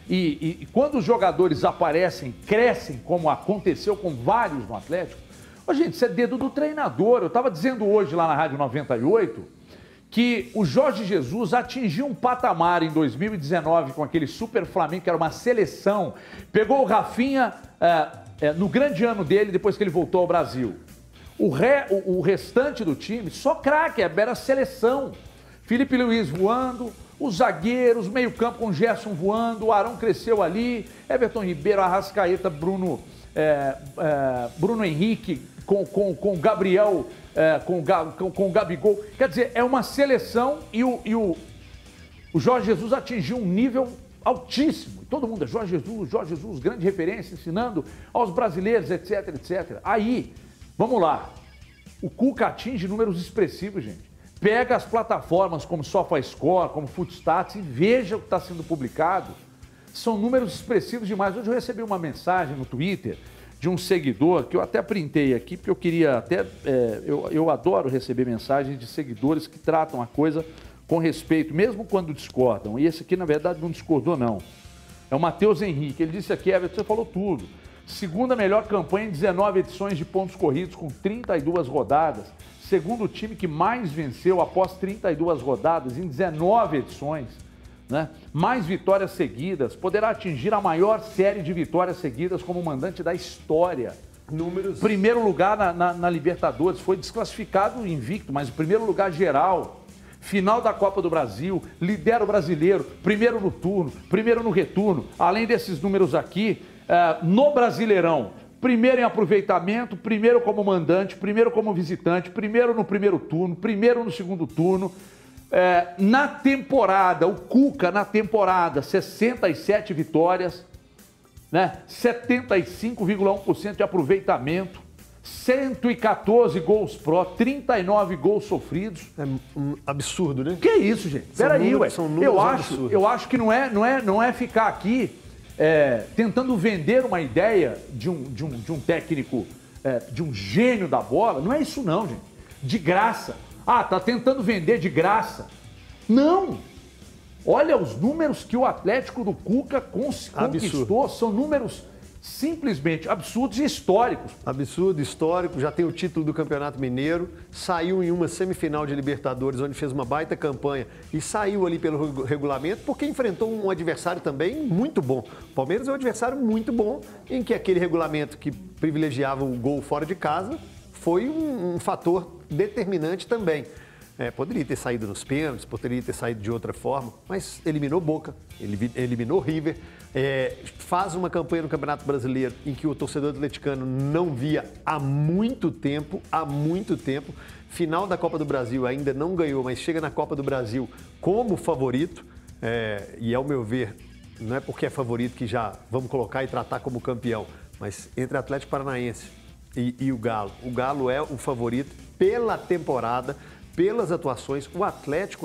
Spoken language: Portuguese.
E quando os jogadores aparecem, crescem, como aconteceu com vários no Atlético, ô, gente, isso é dedo do treinador. Eu estava dizendo hoje lá na Rádio 98 que o Jorge Jesus atingiu um patamar em 2019 com aquele Super Flamengo, que era uma seleção. Pegou o Rafinha no grande ano dele, depois que ele voltou ao Brasil. O restante do time, só craque, era seleção. Felipe Luiz voando, os zagueiros, meio campo com Gerson voando, o Arão cresceu ali, Everton Ribeiro, Arrascaeta, Bruno Henrique, com Gabriel, com o Gabigol. Quer dizer, é uma seleção e o Jorge Jesus atingiu um nível altíssimo. Todo mundo é Jorge Jesus, grande referência, ensinando aos brasileiros, etc, etc. Aí, vamos lá, o Cuca atinge números expressivos, gente. Pega as plataformas como SofaScore, como Footstats e veja o que está sendo publicado. São números expressivos demais. Hoje eu recebi uma mensagem no Twitter de um seguidor, que eu até printei aqui, porque eu queria até... eu adoro receber mensagens de seguidores que tratam a coisa com respeito, mesmo quando discordam. E esse aqui, na verdade, não discordou, não. É o Matheus Henrique. Ele disse aqui, Everton, você falou tudo. Segunda melhor campanha em 19 edições de pontos corridos, com 32 rodadas. Segundo time que mais venceu após 32 rodadas em 19 edições, né? Mais vitórias seguidas, poderá atingir a maior série de vitórias seguidas como mandante da história. Números. Primeiro lugar na Libertadores, foi desclassificado invicto, mas o primeiro lugar geral. Final da Copa do Brasil, lidera o brasileiro, primeiro no turno, primeiro no retorno. Além desses números aqui, no Brasileirão, primeiro em aproveitamento, primeiro como mandante, primeiro como visitante, primeiro no primeiro turno, primeiro no segundo turno. Na temporada, o Cuca na temporada, 67 vitórias, né? 75,1% de aproveitamento, 114 gols pró, 39 gols sofridos. É um absurdo, né? Que isso, gente? Peraí, ué. Eu acho que não é ficar aqui tentando vender uma ideia de um técnico, de um gênio da bola. Não é isso não, gente. De graça. Ah, tá tentando vender de graça. Não! Olha os números que o Atlético do Cuca conquistou. São números simplesmente absurdos e históricos. Absurdo, histórico. Já tem o título do Campeonato Mineiro. Saiu em uma semifinal de Libertadores, onde fez uma baita campanha. E saiu ali pelo regulamento, porque enfrentou um adversário também muito bom. O Palmeiras é um adversário muito bom, em que aquele regulamento que privilegiava o gol fora de casa foi um fator determinante também. Poderia ter saído nos pênaltis, poderia ter saído de outra forma, mas eliminou Boca, eliminou River, faz uma campanha no Campeonato Brasileiro em que o torcedor atleticano não via há muito tempo. Final da Copa do Brasil ainda não ganhou, mas chega na Copa do Brasil como favorito, e ao meu ver, não é porque é favorito que já vamos colocar e tratar como campeão, mas entre Atlético Paranaense e o Galo é o favorito pela temporada, pelas atuações. O Atlético